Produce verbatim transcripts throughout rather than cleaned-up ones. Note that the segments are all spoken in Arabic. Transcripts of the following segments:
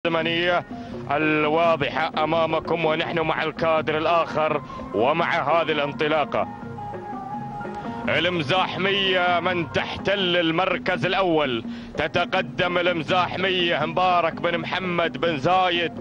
الفاطمانية الواضحة أمامكم، ونحن مع الكادر الآخر ومع هذه الانطلاقة. المزاحمية من تحتل المركز الأول، تتقدم المزاحمية مبارك بن محمد بن زايد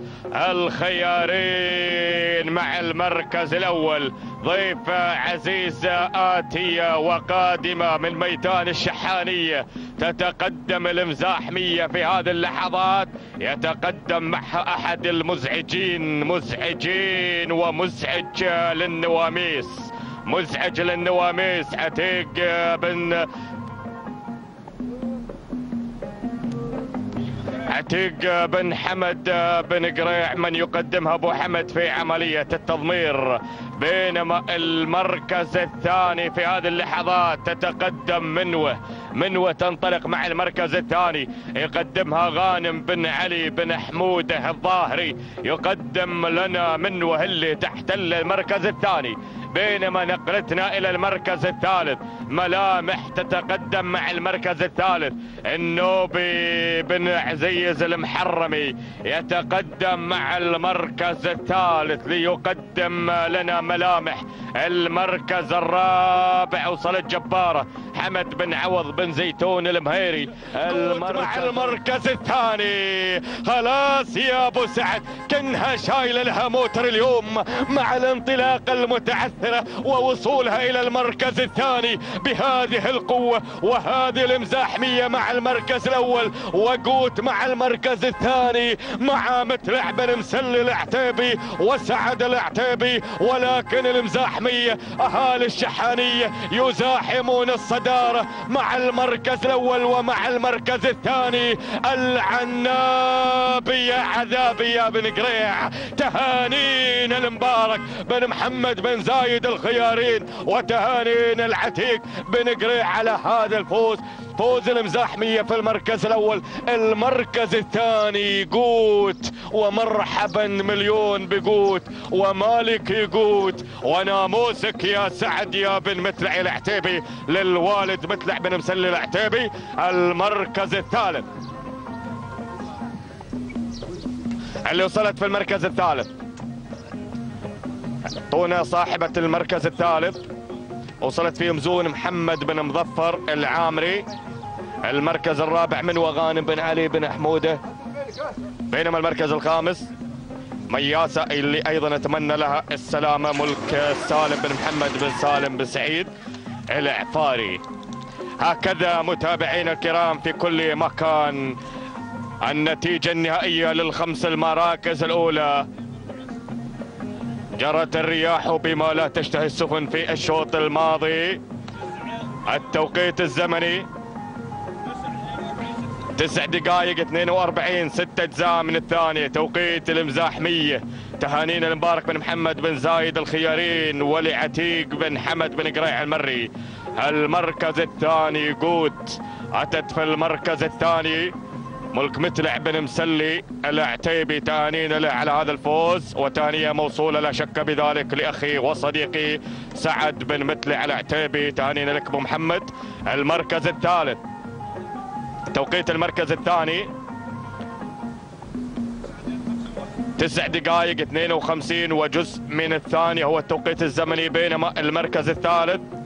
الخيارين مع المركز الأول. ضيفة عزيزة آتية وقادمة من ميدان الشحانية، تتقدم المزاحمية في هذه اللحظات، يتقدم معها أحد المزعجين، مزعجين ومزعج للنواميس، مزعج للنواميس، عتيق بن عتيق بن حمد بن قريع من يقدمها ابو حمد في عملية التضمير. بينما المركز الثاني في هذه اللحظات تتقدم منوه، منوه تنطلق مع المركز الثاني، يقدمها غانم بن علي بن حموده الظاهري، يقدم لنا منوه اللي تحتل المركز الثاني. بينما نقلتنا الى المركز الثالث، ملامح تتقدم مع المركز الثالث، النوبي بن عزيز المحرمي يتقدم مع المركز الثالث ليقدم لنا ملامح. المركز الرابع وصلت جبارة حمد بن عوض بن زيتون المهيري، المركز, المركز الثاني. خلاص يا ابو سعد، كنها شايله لها موتر اليوم مع الانطلاقه المتعثره ووصولها الى المركز الثاني بهذه القوه، وهذه المزاحميه مع المركز الاول، وقوت مع المركز الثاني، مع متلع بن مسلي العتيبي وسعد العتيبي. ولكن المزاحميه اهالي الشحانيه يزاحمون الصداره مع المركز الاول ومع المركز الثاني. العنابي يا عذابي يا بن قريع، تهانين المبارك بن محمد بن زايد الخيارين، وتهانين العتيق بن قريع على هذا الفوز، فوز المزاحمية في المركز الأول. المركز الثاني قوت، ومرحبا مليون بقوت، ومالك يقوت، وناموسك يا سعد يا بن متلع العتيبي للوالد متلع بن مسلي العتيبي. المركز الثالث اللي وصلت في المركز الثالث، طونا صاحبة المركز الثالث، وصلت فيه مزون محمد بن مظفر العامري. المركز الرابع من وغانم بن علي بن حموده. بينما المركز الخامس مياسة اللي ايضا اتمنى لها السلامة، ملك سالم بن محمد بن سالم بن سعيد العفاري. هكذا متابعينا الكرام في كل مكان، النتيجة النهائية للخمس المراكز الأولى. جرت الرياح بما لا تشتهي السفن في الشوط الماضي. التوقيت الزمني تسع دقائق اثنين وأربعين، ستة أجزاء من الثانية. توقيت المزاحمية، تهانينا المبارك بن محمد بن زايد الخيارين ولعتيق بن حمد بن قريع المري. المركز الثاني قوت، أتت في المركز الثاني ملك متلع بن مسلي العتيبي، تهانينا له على هذا الفوز، وتهنئة موصولة لا شك بذلك لأخي وصديقي سعد بن متلع العتيبي، تهانينا لك أبو محمد. المركز الثالث، توقيت المركز الثاني تسع دقائق اثنين وخمسين وجزء من الثانية هو التوقيت الزمني. بينما المركز الثالث